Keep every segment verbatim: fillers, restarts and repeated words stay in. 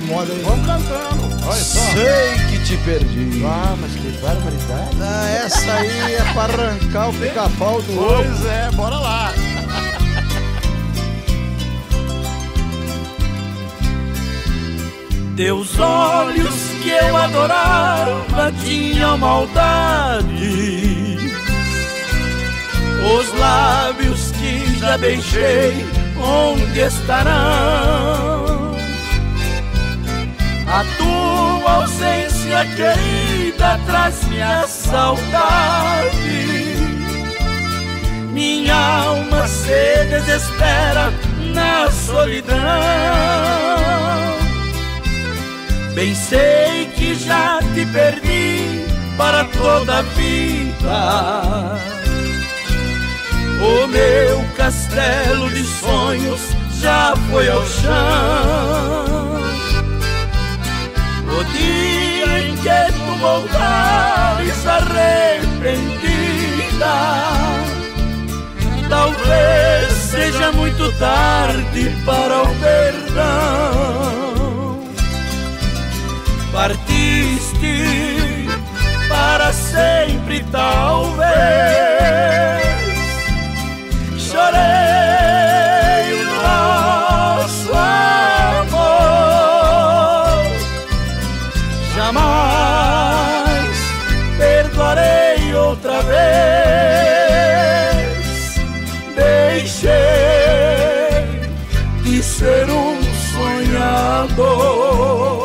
moda aí. Vamos cantando. Olha só. Sei que te perdi. Ah, mas que barbaridade. Ah, essa aí é pra arrancar o pica-pau do ovo. Pois é, bora lá. Teus olhos que eu adorava tinham maldade. Os lábios que já beijei, onde estarão? A tua ausência querida traz-me a saudade. Minha alma se desespera na solidão. Bem sei que já te perdi para toda a vida. O meu castelo de sonhos já foi ao chão. O dia em que tu voltares arrependida, talvez seja muito tarde para o perdão. Partiste para sempre, talvez. Chorei o nosso amor. Jamais perdoarei outra vez. Deixei de ser um sonhador.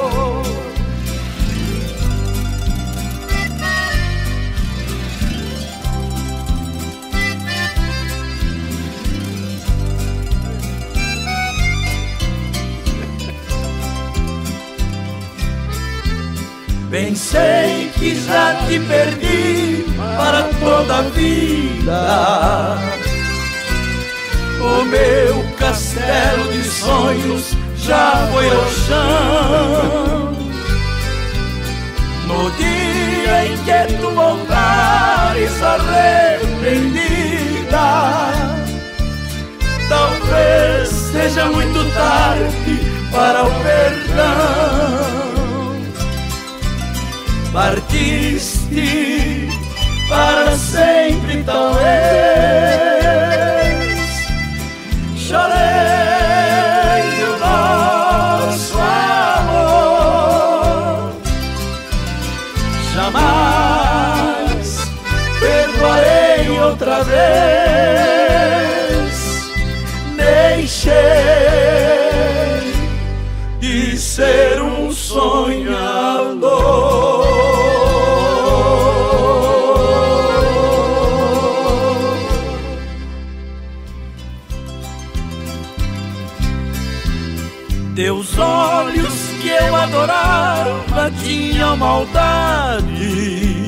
Pensei que já te perdi para toda a vida. O meu castelo de sonhos já foi ao chão. No dia em que tu voltares arrependida, talvez seja muito tarde para o perdão. Partiste para sempre, talvez. Chorei o nosso amor. Jamais perdoarei outra vez. Deixei de ser um sonhador. Teus olhos que eu adorava tinham maldade.